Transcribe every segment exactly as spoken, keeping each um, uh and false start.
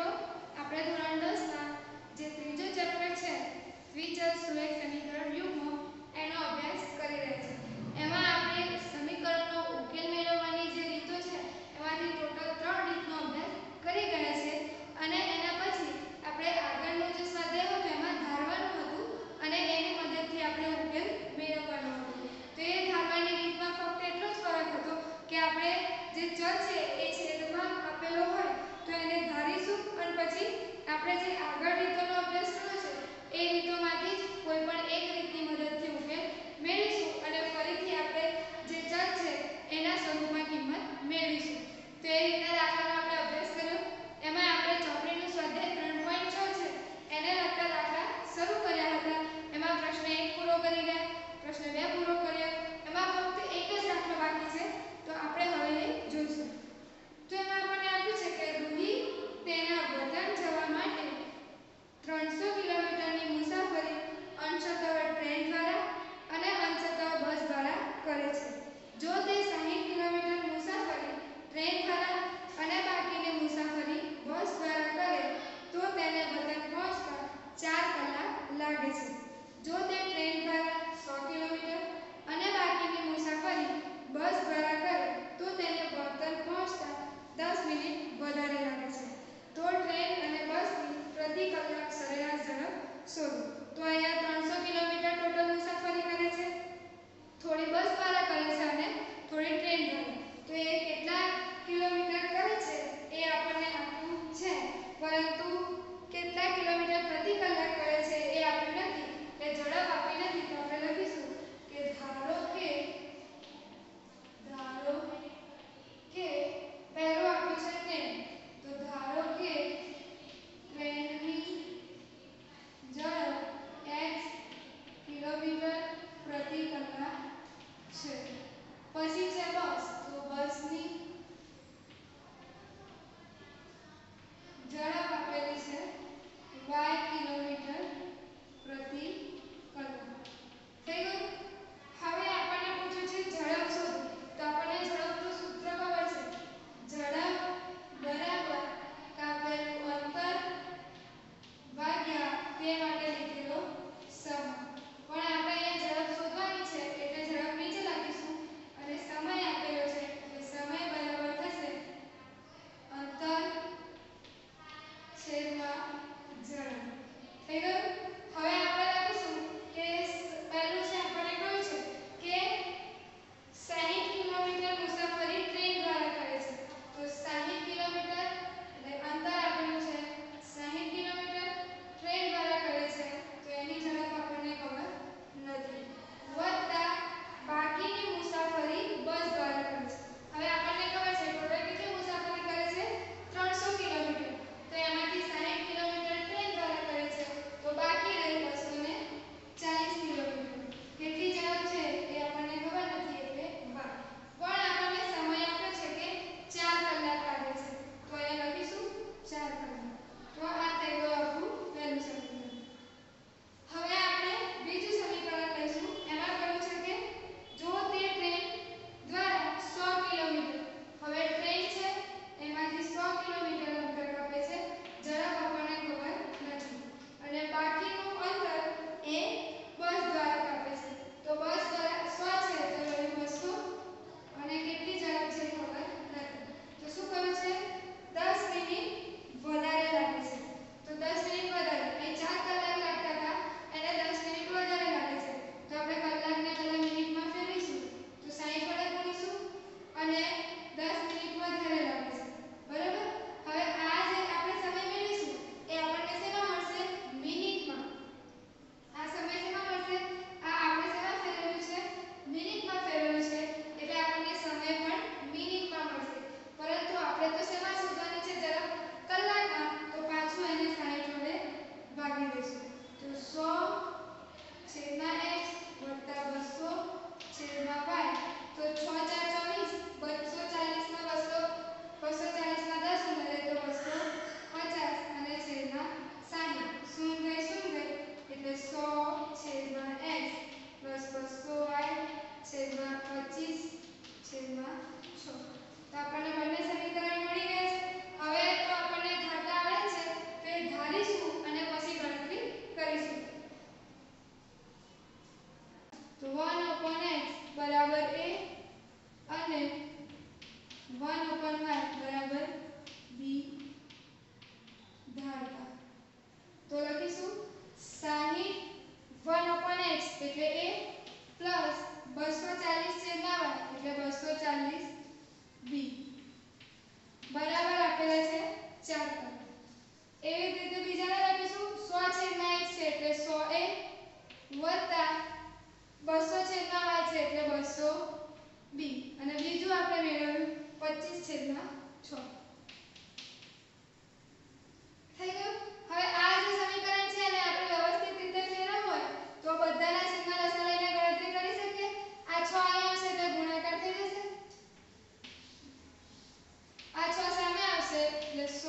મિત્રો, આપણે ધોરણ દસ ના જે ત્રીજો ચેપ્ટર છે દ્વિચલ સુરેખ સમીકરણ યુગ્મો એનો અભ્યાસ કરી રહ્યા છે। એમાં આપણે સમીકરણનો ઉકેલ મેળવવાની જે રીતો છે એમાંથી ટોટલ ત્રણ રીતનો અભ્યાસ કરી ગયા છે અને એના પછી આપણે આગળનો જે સ્વાધ્યાય હતો એમાં ધારવાનું હતું અને એની મદદથી આપણે ઉકેલ મેળવવાનો હતો। તો એ ધારવાની રીતમાં ફક્ત એટલો જ ફરક હતો કે આપણે જે ચલ છે એ છેદમાં આપેલો હોય તો એને ધારીશું અને પછી આપણે જે આગળ રીતોનો અભ્યાસ કર્યો છે એ રીતોમાંથી જ કોઈ પણ એક રીતની મદદથી ઉકેલ મેળવીશું અને ફરીથી આપણે જે ચલ છે એના સ્વરૂપમાં કિંમત મેળવીશું। તો એ રીતના દાખલાનો આપણે અભ્યાસ કર્યો। એમાં આપણે ચોપડીનું સ્વાધ્યાય ત્રણ પોઈન્ટ છ છે એને લગતા દાખલા શરૂ કર્યા હતા। એમાં પ્રશ્ન એક પૂરો કરી ગયા, પ્રશ્ન બે પૂરો કર્યો, એમાં ફક્ત એક જ દાખલો બાકી છે તો આપણે હવે એ જોઈશું। તો એમાં આપણને આપ્યું છે કે રૂહી તેના વતન જવા માટે ત્રણસો કિલોમીટરની મુસાફરી અંશતઃ ટ્રેન દ્વારા અને અંશતઃ બસ દ્વારા કરે છે। જો તે સાહીઠ કિલોમીટર મુસાફરી ટ્રેન દ્વારા અને બાકીની મુસાફરી બસ દ્વારા કરે તો તેને વતન પહોંચતા ચાર કલાક લાગે છે। જો તે ટ્રેન દ્વારા સો કિલોમીટર અને બાકીની મુસાફરી બસ દ્વારા કરે તો તેને વતન પહોંચતા દસ મિનિટ વધારે લાગે છે। તો ટ્રેન અને બસની પ્રતિ કલાક સરેરાશ ઝડપ શોધો। તો અહીંયા ત્રણસો કિલોમીટર ટોટલ મુસાફરી કરે છે, થોડી બસ દ્વારા કરે છે અને થોડી ટ્રેન દ્વારા। તો એ કેટલા કિલોમીટર કરે છે એ આપણને આપ્યું છે, પરંતુ કેટલા કિલોમીટર પ્રતિ કલાક કરે છે એ આપ્યું નથી, એટલે ઝડપ આપી નથી તો આપણે લખીશું કે ધારો કે ધારો કે પહેલું આપ્યું છે ટ્રેન, તો ધારો કે ટ્રેનની ઝડપ x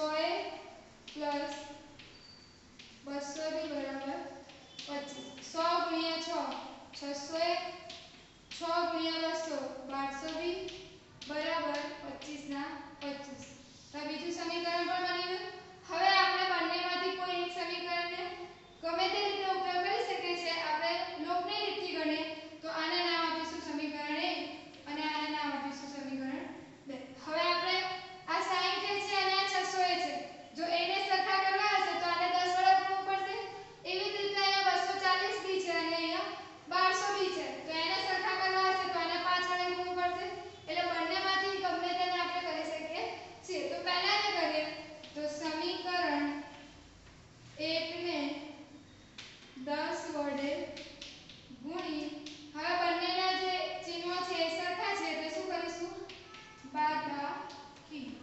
સો એ પ્લસ બસો બી બરાબર પચીસ. સો ગુણ્યા છ છસો એ, છ ગુણ્યા બસો બારસો બી બરાબર પચીસ ના પચીસ. તો બીજું સમીકરણ પણ બની ગયું. હવે આપણે બંનેમાંથી કોઈ એક સમીકરણને ગમે તે રીતે ઉપયોગ કરી શકીએ છીએ. આપણે લોકની રીતથી ગણીએ તો આને નામ આપીશું સમીકરણ એક અને આને નામ આપીશું સમીકરણ બે. હવે આપણે આ સાઈઠ છે અને આ છસો છે, જો એને સરખા કરવા હશે તો આને દસ વડે ગુણવું પડશે. એવી જ રીતે અહીંયા બસો ચાલીસ બી છે અને અહીંયા બારસો બી છે, તો એને સરખા કરવા હશે તો આને પાંચ વડે ગુણવું પડશે. એટલે બંનેમાંથી ગમે તેને આપણે કરી શકીએ છીએ. તો પહેલા જે કરીએ તો સમીકરણ એક ને દસ વડે ગુણી, હવે બંનેના જે ચિહ્નો છે એ સરખા છે એટલે શું કરીશું? બાદબાકી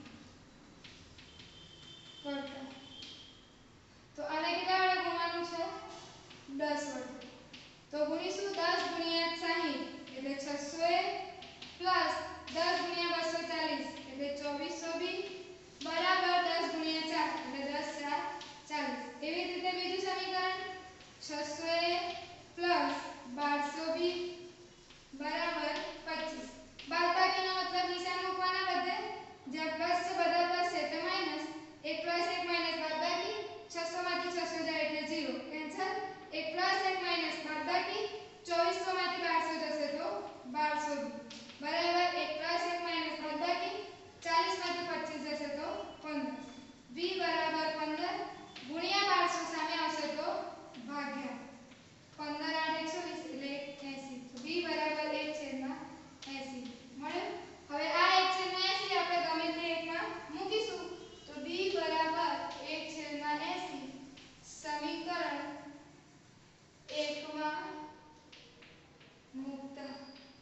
કરતા. તો આને કેટલા વડે ગુણવાનું છે? દસ વડે. તો ગુણીશું દસ ગુણ્યા સાઈઠ એટલે છસો એ પ્લસ દસ ગુણ્યા બસો ચાલીસ એટલે ચોવીસો બી બરાબર દસ ગુણ્યા ચાર એટલે દસ ચાર ચાલીસ. એવી જ રીતે બીજું સમીકરણ છસો એ પ્લસ બારસો બી બરાબર પચીસ. બાદબાકીનો મતલબ નિશાન મૂકવાના બધે, જ્યાં પ્લસ છે બધા પ્લસ છે એટલે માઈનસ. એક પ્લસ એક માઈનસ બાદબાકી, છસો માંથી છસો જાય એટલે ઝીરો કેન્સલ. એક પ્લસ એક માઈનસ બાદબાકી, ચોવીસો માંથી બારસો જશે તો બારસો બરાબર. એક પ્લસ એક માઈનસ બાદબાકી, ચાલીસ માંથી પચીસ જશે તો પંદર. v બરાબર પંદર ગુણ્યા બારસો સામે આવશે તો ભાગ્યા પંદર આઠ એકસો વીસ એટલે એંસી. તો v બરાબર એક છેદમાં એંસી મળ્યું. હવે આ એક છેદમાં એંસી આપણે ગમે તે એકમાં મૂકીશું તો d બરાબર એક છેદમાં એંસી સમીકરણ એક માં મૂકતા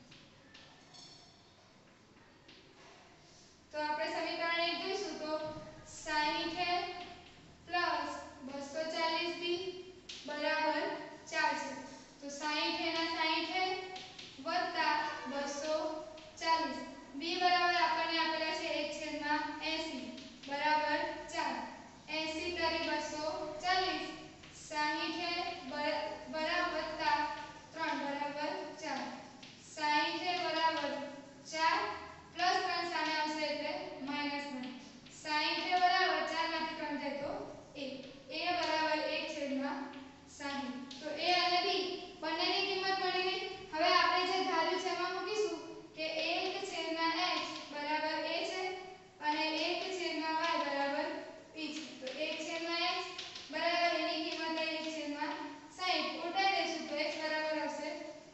તો આપણે સમીકરણ એક જોઈશું તો સાઈઠ પ્લસ બસો ચાલીસ બી બરાબર ચાર છે. તો સાઈઠ એના સાઈઠ વત્તા બસો ચાલીસ બી બરાબર આપણને આપેલા છે એક છેદમાં એંસી બરાબર ચાર. એંસી તારી બસો ચાલીસ, સાઈઠ બરાબર વત્તા ત્રણ બરાબર ચાર. સાઈઠ બરાબર ચાર પ્લસ ત્રણ સામે આવશે એટલે માઈનસ ત્રણ. સાઈઠ બરાબર ચાર માંથી ત્રણ જાય તો એક. a બરાબર એક છેદમાં સાઈઠ. તો a અને b બંનેની કિંમત મળી ગઈ. હવે આપણે જે ધાર્યું છે એમાં મૂકીશું કે એક છેદમાં x બરાબર a છે અને એક છેદમાં y બરાબર p છે. તો એક છેદમાં x બરાબર એની કિંમત એક છેદમાં સાઈઠ ઉલટાઈ દઈશું તો x બરાબર આવશે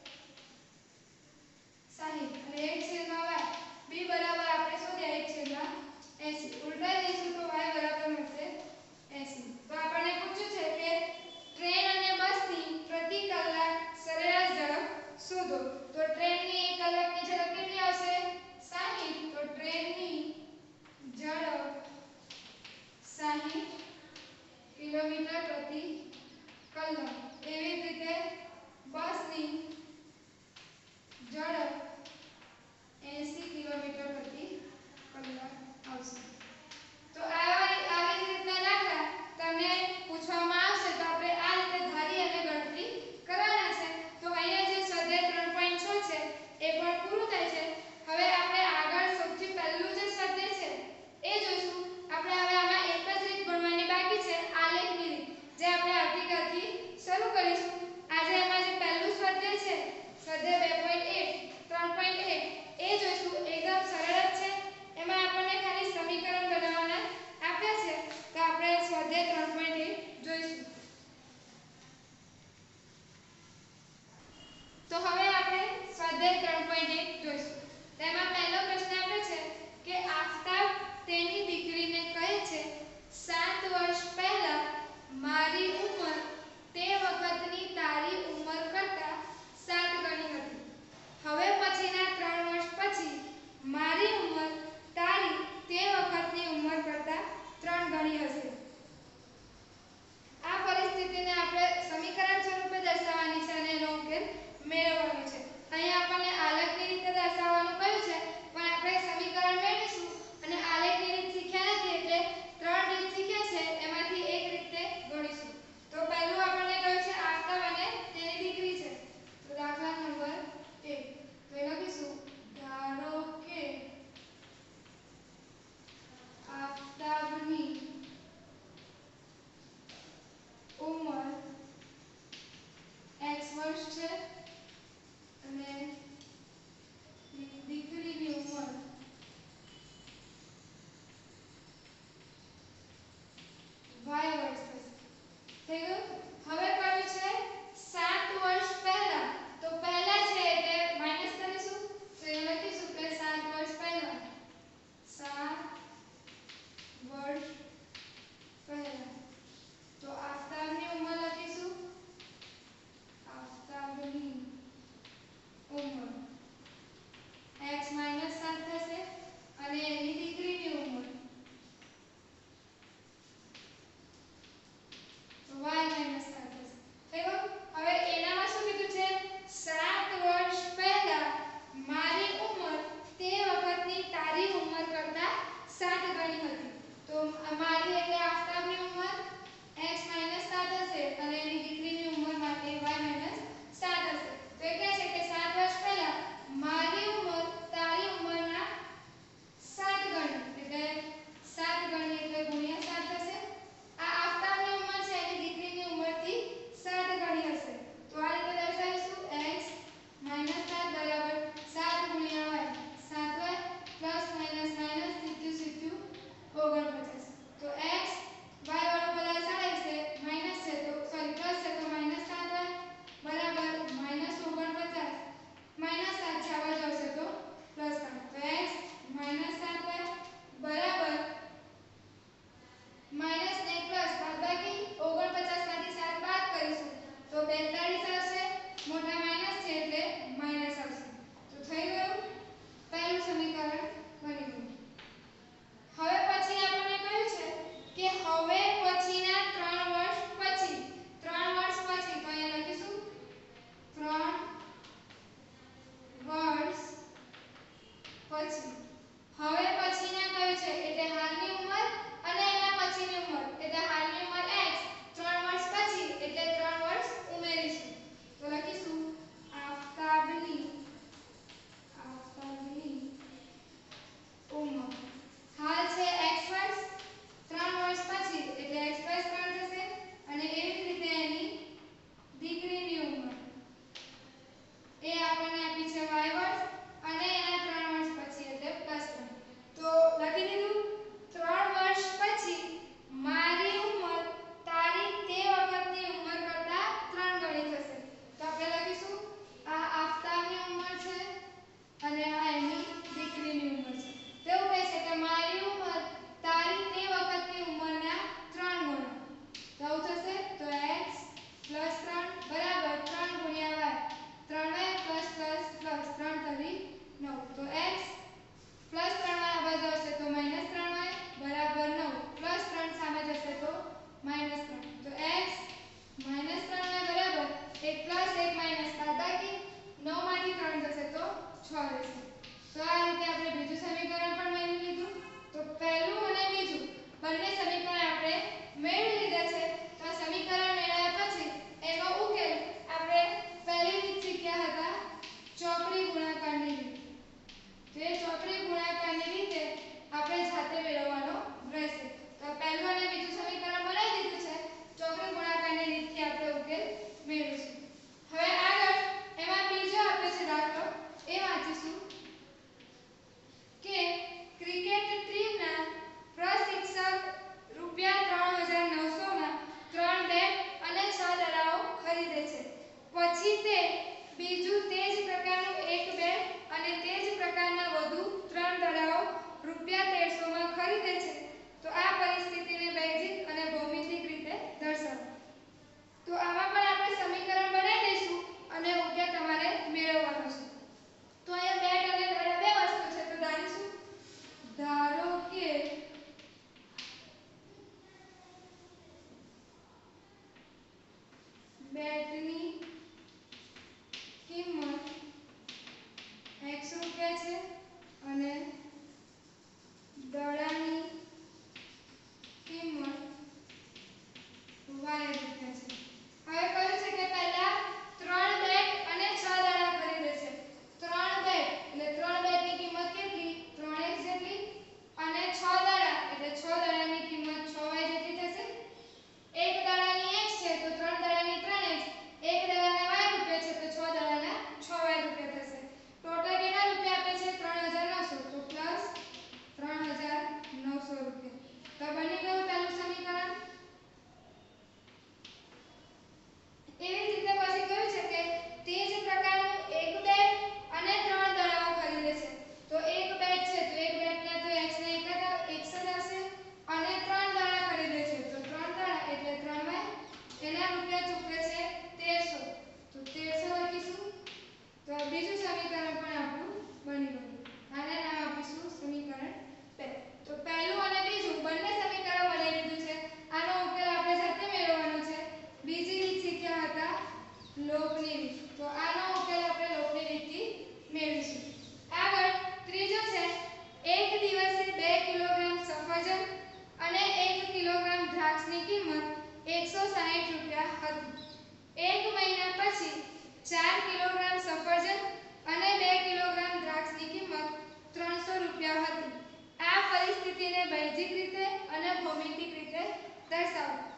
સાઈઠ અને એક છેદમાં y b બરાબર આપણે શોધ્યા એક છેદમાં એંસી ઉલટાઈ દઈશું તો y બરાબર મળશે એંસી. તો આપણને પૂછ્યું છે કે ટ્રેન અને બસની પ્રતિ કલાક સરેરાશ ઝડપ શોધો. તો ટ્રેનની એક કલાકની ઝડપ કેટલી આવશે? સાઈઠ. તો ટ્રેનની ઝડપ સાઈઠ કિલોમીટર પ્રતિ કલાક. એવી જ રીતે બસની ઝડપ એંસી કિલોમીટર પ્રતિ કલાક આવશે. તો આવી આવી જ રીતના દાખલા તમને પૂછવામાં આવશે તો આપણે આ રીતે ધારી અને ગણતરી કરવાના છે. તો અહીંયા જે સ્વાધ્યાય ત્રણ પોઈન્ટ છ છે એ પણ પૂરું થાય છે. હવે આપણે આગળ સૌથી પહેલું જે સ્વાધ્યાય છે એ જોઈશું. આપણે હવે આમાં એક જ રીત ભણવાની બાકી છે, આલેખની રીત, જે આપણે આવતીકાલથી શરૂ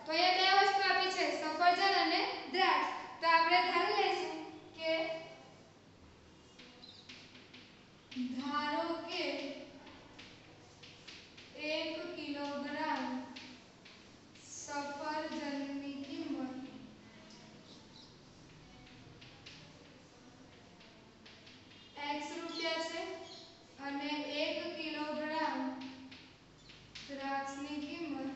તો અહીંયા બે વસ્તુ આપી છે, સફરજન અને દ્રાક્ષ. તો આપણે ધારી લઈશું કે ધારો કે એક કિલોગ્રામ સફરજનની કિંમત x રૂપિયા છે અને એક કિલોગ્રામ દ્રાક્ષની કિંમત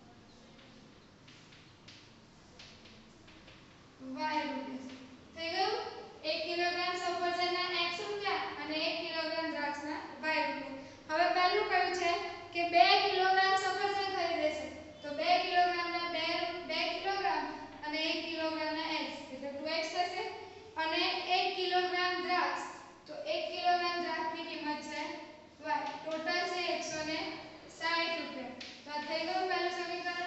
y રૂપિયા છે. થઈ ગયું? એક કિલોગ્રામ સફરજનના x રૂપિયા અને એક કિલોગ્રામ દ્રાક્ષના y રૂપિયા. હવે પહેલું કયું છે કે બે કિલોગ્રામ સફરજન ખરીદે છે. તો બે કિલોગ્રામના બે બે કિલોગ્રામ અને એક કિલોગ્રામના x એટલે ટુ એક્સ થશે. અને એક કિલોગ્રામ દ્રાક્ષ, તો એક કિલોગ્રામ દ્રાક્ષની કિંમત છે y. ટોટલ છે એકસો સાઠ રૂપિયા. તો આ થઈ ગયું પહેલું સમીકરણ.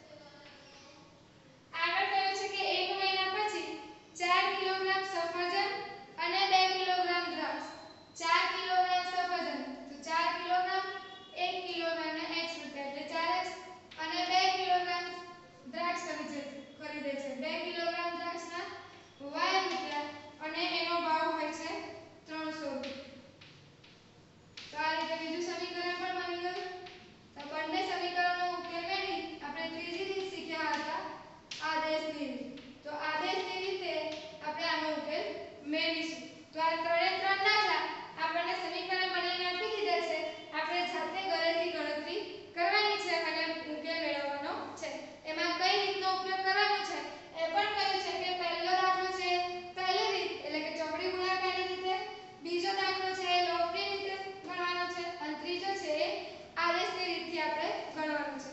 આગળ કહ્યું છે કે એક મહિના પછી ચાર કિલોગ્રામ સફરજન અને બે કિલોગ્રામ દ્રાક્ષ. ચાર કિલોગ્રામ સફરજન, તો ચાર કિલોગ્રામ એક કિલોગ્રામના x રૂપિયા એટલે ચાર એક્સ અને બે કિલોગ્રામ દ્રાક્ષ ખરીદે ખરીદે છે. બે કિલોગ્રામ દ્રાક્ષના y રૂપિયા અને એનો ભાવ હોય છે ત્રણસો રૂપિયા. તો આ રીતે બીજું સમીકરણ પણ બની ગયું. તો બંને સમીકરણનો ઉકેલ મેળવી આપણે ત્રીજી રીત શીખ્યા હતા, આદેશની રીત. તો આદેશની રીતે આપણે આનો ઉકેલ મેળવીશું. તો આ ત્રણે ત્રણ દાખલા આપણને સમીકરણ બનાવીને આપી દીધા છે. આપણે જાતે ઘરેથી ગણતરી કરવાની છે અને ઉકેલ મેળવવાનો છે. એમાં કઈ રીતનો ઉપયોગ કરવાનો છે એ પણ કહ્યું છે કે પહેલો દાખલો છે પહેલી રીત એટલે કે ચોકડી ગુણાકારની રીતે, બીજો દાખલો છે એ લોગની રીતે ગણવાનો છે અને ત્રીજો છે એ આદેશની રીતથી આપણે ગણવાનો છે.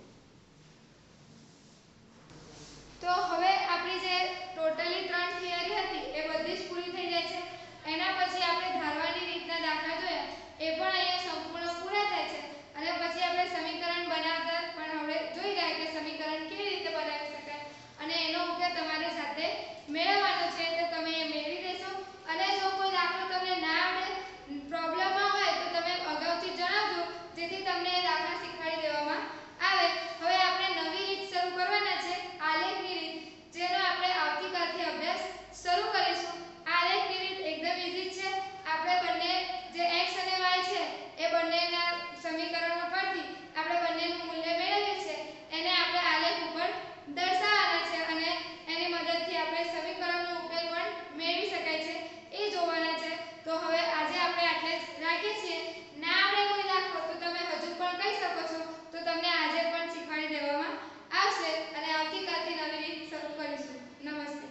તો હવે આપણી જે ટોટલી ત્રણ થિયરી હતી એ બધી જ પૂરી થઈ જાય છે. એના પછી આપણે ધારવાની રીતના દાખલા જોયા એ પણ અહીંયા સંપૂર્ણ પૂરા થાય છે. અને પછી આપણે સમીકરણ બનાવતા પણ હવે જોઈ ગયા કે સમીકરણ કેવી રીતે બનાવી શકાય અને એનો ઉકેલ તમારે સાથે મેળવવાનો છે. તો તમે એ મેળવી દેશો. અને જો કોઈ દાખલો તમને ના આવડે, પ્રોબ્લેમમાં હોય તો તમે અગાઉથી જણાવજો જેથી તમને એ દાખલા શીખવાડી દેવામાં આવે. હવે આપણે નવી રીત શરૂ કરવાના છે, આલેખની રીત, જેનો આપણે આવતીકાલથી અભ્યાસ શરૂ કરીશું. આલેખની રીત એકદમ ઈઝી છે. આપણે બંને જે x અને y છે એ બંનેના સમીકરણો પરથી આપણે બંનેનું મૂલ્ય મેળવીએ છીએ એને આપણે આલેખ ઉપર દર્શાવવાના છે અને એની મદદથી આપણે સમીકરણનો ઉકેલ પણ મેળવી શકાય છે એ જોવાના છે. તો હવે આજે આપણે આટલે જ રાખીએ છીએ. ના આવડે કોઈ દાખલો તો તમે હજુ પણ કહી શકો છો, તો તમને આજે પણ શીખવાડી દેવામાં આવશે અને આવતીકાલથી નવી રીત શરૂ કરીશું. નમસ્તે.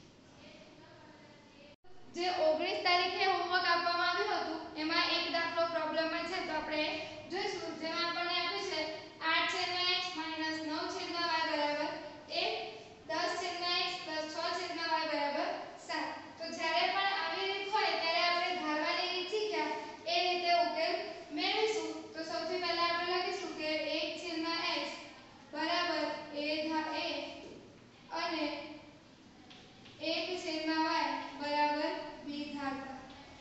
જે ઓગણીસ તારીખે હોમવર્ક આપવામાં આવ્યું હતું એમાં એક દાખલો પ્રોબ્લેમમાં છે તો આપણે જોઈશું. જેમાં આપણને આપ્યું છે આઠ છેદમાં x નવ છેદમાં y બરાબર એક, દસ છેદમાં x છ છેદમાં y બરાબર સાત. તો જ્યારે પણ આવી રીત હોય ત્યારે આપણે ધારવાની રીત શીખ્યા એ રીતે ઉકેલ મેળવીશું. તો સૌથી પહેલા આપણે લખીશું કે એક છેદમાં x બરાબર a ધા a અને એક છેદમાં y બરાબર b ધારતા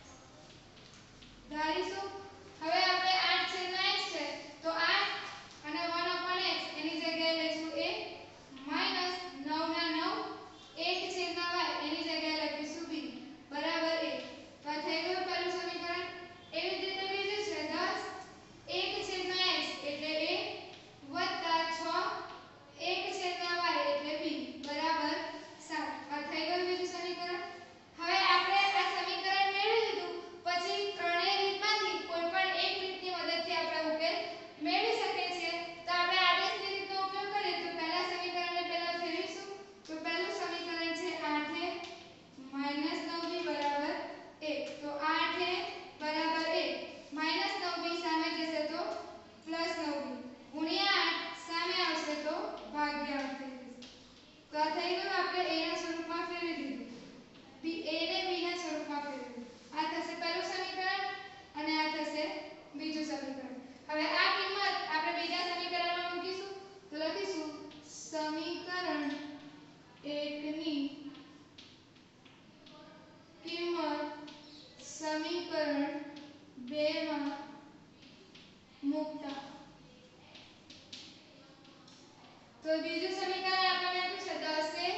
ધારીશું. હવે આપણે આઠ છેદમાં x છે તો આઠ અને વન અપોન x એની જગ્યાએ લઈશું a માઈનસ નવ ના નવ એક છેદમાં y એની જગ્યાએ લખીશું b બરાબર એક. તો આ થઈ ગયું પહેલું સમીકરણ. એવી જ રીતે બીજું છે દસ એક છેદમાં x એટલે a વત્તા છ એક છેદમાં y એટલે b બરાબર સાત. આ થઈ ગયું બીજું સમીકરણ. હવે આપણે આ સમીકરણ મેળવી લીધું પછી ત્રણેય રીતમાંથી કોઈ પણ એક રીતની મદદથી આપણે ઉકેલ મેળવી શકીએ છીએ. તો આપણે આદેશની રીતનો ઉપયોગ કરીએ તો પહેલા સમીકરણને પહેલા ફેરવીશું. તો પહેલું સમીકરણ છે આઠ a માઈનસ નવ b બરાબર એક. તો આઠ a બરાબર એક માઈનસ નવ b સામે જશે તો પ્લસ નવ b ગુણ્યા આઠ સામે આવશે તો ભાગ્યા આઠ થઈ જશે. તો આ થઈ ગયું. આપણે a ના સ્વરૂપમાં ફેરવી દીધું, b a ને b ના સ્વરૂપમાં ફેરવી. આ થશે પહેલું સમીકરણ અને આ થશે બીજું સમીકરણ. હવે આ કિંમત આપણે બીજા સમીકરણમાં મૂકીશું. તો લખીશું સમીકરણ એક ની કિંમત સમીકરણ બે માં મૂકતા. તો તો બીજું સમીકરણ આપણને આપ્યું છે દસ એ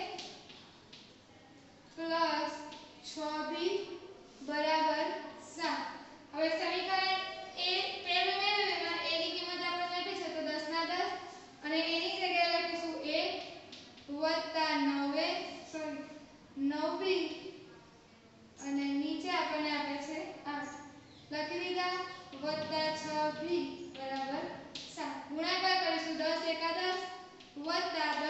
પ્લસ છ બી બરાબર સાત. હવે સમીકરણ એ પહેલું મેળવ્યું એમાં a ની કિંમત આપણને આપી છે તો દસ ના દસ અને a ની જગ્યાએ લખીશું એક વત્તા નવ એ સોરી નવ બી અને નીચે આપણને આપે છે આઠ લખી દીધા વત્તા છ બી બરાબર સાત. ગુણાકાર કરીશું દસ એકા દસ વત્તા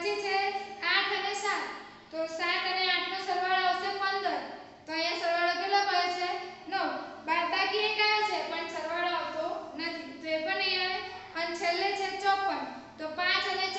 પછી છે આઠ અને સાત. તો સાત અને આઠ નો સરવાળો આવશે પંદર. તો અહીંયા સરવાળો કેટલો કર્યો છે? નવ. બાદબાકી એક આવે છે પણ સરવાળો આવતો નથી. તો એ પણ નહીં આવે. અને છેલ્લે છે ચોપન. તો પાંચ અને